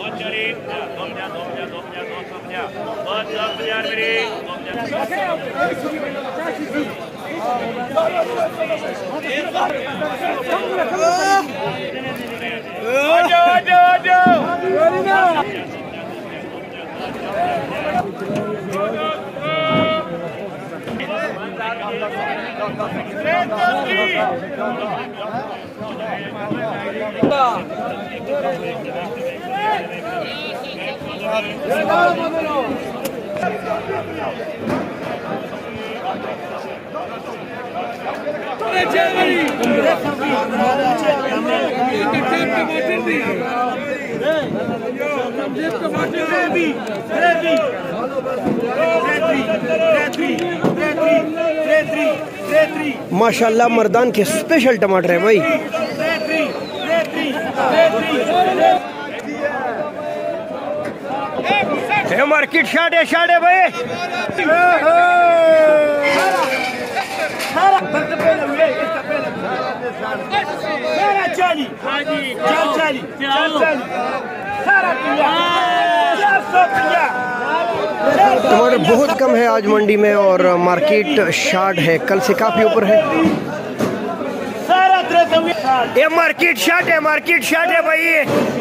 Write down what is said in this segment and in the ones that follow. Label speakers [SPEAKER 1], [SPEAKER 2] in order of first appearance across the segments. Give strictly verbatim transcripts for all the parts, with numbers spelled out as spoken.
[SPEAKER 1] माशाल्लाह मर्दान के स्पेशल टमाटर है भाई। मार्केट शाट है शाट है भाई। टमाटर बहुत कम है आज मंडी में और मार्केट शार्ट है, कल से काफी ऊपर है। ये मार्केट शार्ट है, मार्केट शार्ट है भाई।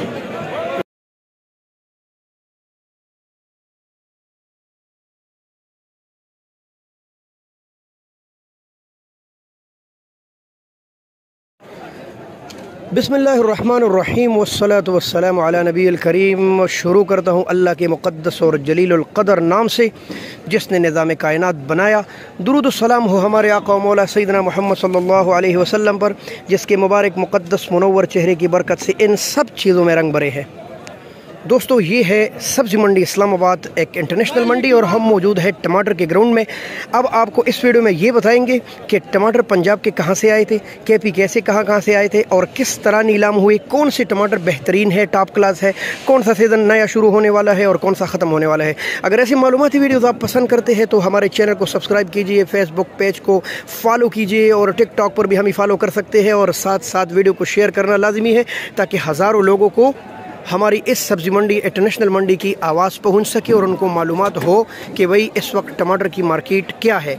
[SPEAKER 1] बिस्मिल्लाहिर्रहमानिर्रहीम वस्सलातु वस्सलामु अला नबील करीम। शुरू करता हूँ अल्लाह के मुक़द्दस और जलीलुल क़दर नाम से जिसने निज़ाम कायनात बनाया। दुरूद सलाम हो हमारे आका मौला सैयदना मोहम्मद सल्लल्लाहु अलैहि वसल्लम पर, जिसके मुबारक मुक़द्दस मुनव्वर चेहरे की बरकत से इन सब चीज़ों में रंग भरे हैं। दोस्तों ये है सब्ज़ी मंडी इस्लामाबाद, एक इंटरनेशनल मंडी, और हम मौजूद है टमाटर के ग्राउंड में। अब आपको इस वीडियो में ये बताएंगे कि टमाटर पंजाब के कहाँ से आए थे, केपी कैसे कहाँ कहाँ से आए थे और किस तरह नीलाम हुए, कौन से टमाटर बेहतरीन है, टॉप क्लास है, कौन सा सीज़न नया शुरू होने वाला है और कौन सा ख़त्म होने वाला है। अगर ऐसी मालूमाती वीडियोज़ आप पसंद करते हैं तो हमारे चैनल को सब्सक्राइब कीजिए, फेसबुक पेज को फॉलो कीजिए और टिकटॉक पर भी हमें फॉलो कर सकते हैं, और साथ साथ वीडियो को शेयर करना लाजमी है ताकि हज़ारों लोगों को हमारी इस सब्ज़ी मंडी इंटरनेशनल मंडी की आवाज़ पहुंच सके और उनको मालूमात हो कि भाई इस वक्त टमाटर की मार्केट क्या है।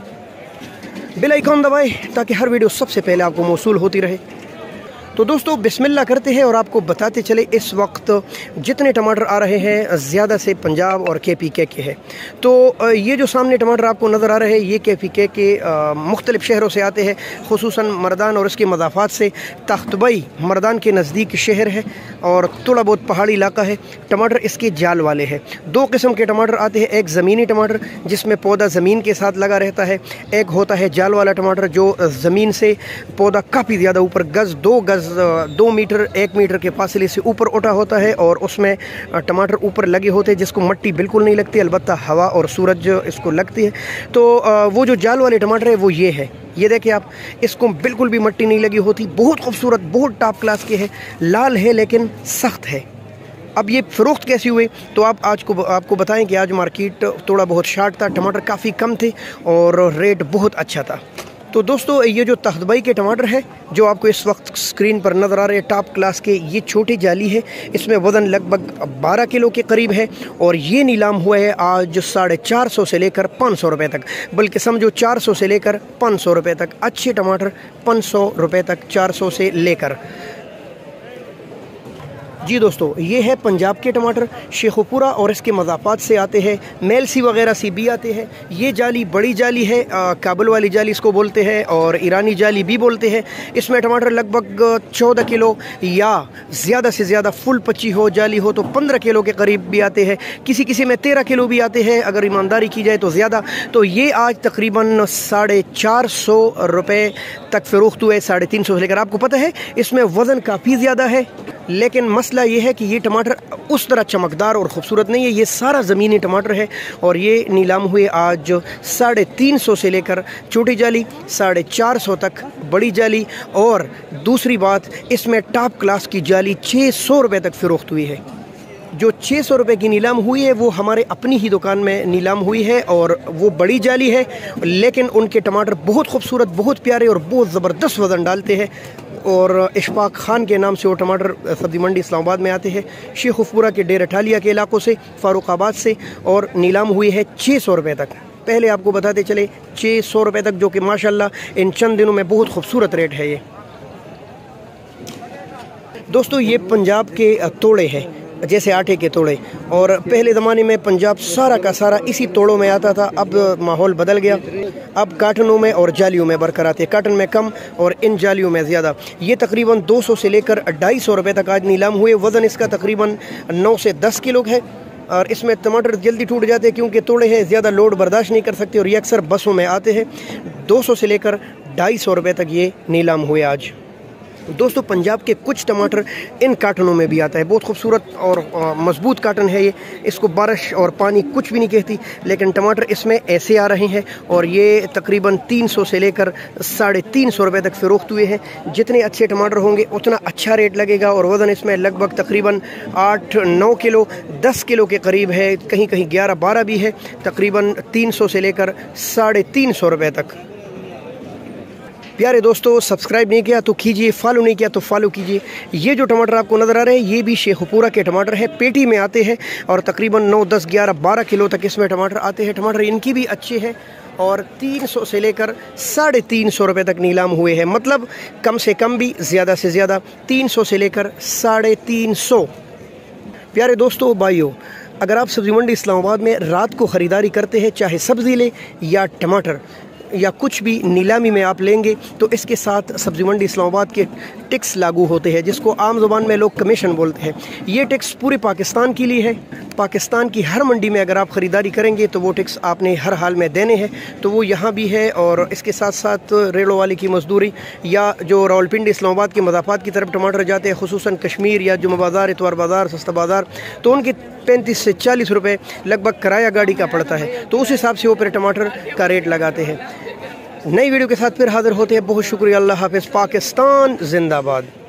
[SPEAKER 1] बेल आइकॉन दबाएं ताकि हर वीडियो सबसे पहले आपको मौसूल होती रहे। तो दोस्तों बिस्मिल्लाह करते हैं और आपको बताते चले इस वक्त जितने टमाटर आ रहे हैं ज़्यादा से पंजाब और के पी के के है। तो ये जो सामने टमाटर आपको नज़र आ रहे हैं ये के पी के के मुख्तलिफ़ शहरों से आते हैं, खुसूसन मर्दान और इसके मज़ाफ़ात से। तख्तबई मर्दान के नज़दीक शहर है और थोड़ा बहुत पहाड़ी इलाका है। टमाटर इसके जाल वाले हैं। दो किस्म के टमाटर आते हैं, एक ज़मीनी टमाटर जिसमें पौधा ज़मीन के साथ लगा रहता है, एक होता है जाल वाला टमाटर जो ज़मीन से पौधा काफ़ी ज़्यादा ऊपर गज़ दो गज़ दो मीटर एक मीटर के फासले से ऊपर उठा होता है और उसमें टमाटर ऊपर लगे होते हैं जिसको मिट्टी बिल्कुल नहीं लगती, अलबत्ता हवा और सूरज इसको लगती है। तो वो जो जाल वाले टमाटर है वो ये है, ये देखिए आप, इसको बिल्कुल भी मिट्टी नहीं लगी होती, बहुत खूबसूरत, बहुत टॉप क्लास के है, लाल है लेकिन सख्त है। अब ये फ़रोख्त कैसे हुए तो आप आज को आपको बताएं कि आज मार्केट थोड़ा बहुत शार्ट था, टमाटर काफ़ी कम थे और रेट बहुत अच्छा था। तो दोस्तों ये जो तख्तबई के टमाटर है जो आपको इस वक्त स्क्रीन पर नज़र आ रहे हैं टॉप क्लास के, ये छोटी जाली है, इसमें वज़न लगभग बारह किलो के करीब है और ये नीलाम हुआ है आज साढ़े चार सौ से लेकर पाँच सौ रुपये तक, बल्कि समझो चार सौ से लेकर पाँच सौ रुपये तक। अच्छे टमाटर पाँच सौ रुपये तक, चार सौ से लेकर। जी दोस्तों ये है पंजाब के टमाटर, शेखुपुरा और इसके मज़ाफ़ात से आते हैं, मेलसी वगैरह से भी आते हैं। ये जाली बड़ी जाली है, आ, काबुल वाली जाली इसको बोलते हैं और ईरानी जाली भी बोलते हैं। इसमें टमाटर लगभग चौदह किलो या ज़्यादा से ज़्यादा फुल पच्ची हो जाली हो तो पंद्रह किलो के करीब भी आते हैं, किसी किसी में तेरह किलो भी आते हैं अगर ईमानदारी की जाए तो ज़्यादा। तो ये आज तकरीबन साढ़े चार सौ रुपये तक फ़रोख्त हुए, साढ़े तीन सौ से लेकर। आपको पता है इसमें वज़न काफ़ी ज़्यादा है लेकिन मसला ये है कि ये टमाटर उस तरह चमकदार और ख़ूबसूरत नहीं है, ये सारा ज़मीनी टमाटर है और ये नीलाम हुए आज साढ़े तीन सौ से लेकर छोटी जाली, साढ़े चार सौ तक बड़ी जाली, और दूसरी बात इसमें टॉप क्लास की जाली छः सौ रुपये तक फ़रोख्त हुई है। जो छः सौ रुपये की नीलाम हुई है वो हमारे अपनी ही दुकान में नीलाम हुई है और वो बड़ी जाली है, लेकिन उनके टमाटर बहुत खूबसूरत, बहुत प्यारे और बहुत ज़बरदस्त वज़न डालते हैं। और इशफाक खान के नाम से वो टमाटर सब्ज़ी मंडी इस्लामाबाद में आते हैं, शेखुफपुरा के डेर अठालिया के इलाकों से, फ़ारुखाबाद से, और नीलाम हुई है छः सौ रुपये तक। पहले आपको बताते चले छः सौ रुपये तक, जो कि माशाल्लाह इन चंद दिनों में बहुत खूबसूरत रेट है। ये दोस्तों ये पंजाब के तोड़े हैं, जैसे आटे के तोड़े, और पहले ज़माने में पंजाब सारा का सारा इसी तोड़ों में आता था। अब माहौल बदल गया, अब काटनों में और जालियों में बरकर आते हैं, काटन में कम और इन जालियों में ज़्यादा। ये तकरीबन दो सौ से लेकर ढाई सौ रुपये तक आज नीलाम हुए। वज़न इसका तकरीबन नौ से दस किलो है, और इसमें टमाटर जल्दी टूट जाते हैं क्योंकि तोड़े हैं, ज़्यादा लोड बर्दाश्त नहीं कर सकते, और ये अक्सर बसों में आते हैं। दो सौ से लेकर ढाई सौ रुपये तक ये नीलाम हुए आज। दोस्तों पंजाब के कुछ टमाटर इन काटनों में भी आता है, बहुत खूबसूरत और मज़बूत काटन है ये, इसको बारिश और पानी कुछ भी नहीं कहती, लेकिन टमाटर इसमें ऐसे आ रहे हैं, और ये तकरीबन तीन सौ से लेकर साढ़े तीन सौ रुपये तक फ़रोख्त हुए हैं। जितने अच्छे टमाटर होंगे उतना अच्छा रेट लगेगा, और वज़न इसमें लगभग तकरीबन आठ नौ किलो दस किलो के करीब है, कहीं कहीं ग्यारह बारह भी है, तकरीबन तीन सौ से लेकर साढ़े तीन सौ रुपये तक। प्यारे दोस्तों, सब्सक्राइब नहीं किया तो कीजिए, फॉलो नहीं किया तो फॉलो कीजिए। ये जो टमाटर आपको नज़र आ रहे हैं ये भी शेखुपुरा के टमाटर है, पेटी में आते हैं, और तकरीबन नौ दस ग्यारह बारह किलो तक इसमें टमाटर आते हैं। टमाटर इनकी भी अच्छे हैं, और तीन सौ से लेकर साढ़े तीन सौ रुपये तक नीलाम हुए हैं, मतलब कम से कम भी ज़्यादा से ज़्यादा तीन सौ से लेकर साढ़े तीन सौ। प्यारे दोस्तों भाइयों, अगर आप सब्ज़ी मंडी इस्लामाबाद में रात को ख़रीदारी करते हैं, चाहे सब्ज़ी लें या टमाटर या कुछ भी नीलामी में आप लेंगे, तो इसके साथ सब्ज़ी मंडी इस्लामाबाद के टैक्स लागू होते हैं, जिसको आम ज़ुबान में लोग कमीशन बोलते हैं। ये टैक्स पूरे पाकिस्तान के लिए है। पाकिस्तान की हर मंडी में अगर आप ख़रीदारी करेंगे तो वो टैक्स आपने हर हाल में देने हैं, तो वो यहाँ भी है। और इसके साथ साथ रेलों वाले की मजदूरी, या जो रावलपिंडी इस्लामाबाद के मज़ाफ़ात की तरफ टमाटर जाते हैं, खुसूसन कश्मीर या जुम्मा बाज़ार, इतवार बाज़ार, सस्ता बाज़ार, तो उनके पैंतीस से चालीस रुपये लगभग किराया गाड़ी का पड़ता है, तो उस हिसाब से वो फिर टमाटर का रेट लगाते हैं। नई वीडियो के साथ फिर हाज़िर होते हैं। बहुत शुक्रिया। अल्लाह हाफ़िज़। पाकिस्तान जिंदाबाद।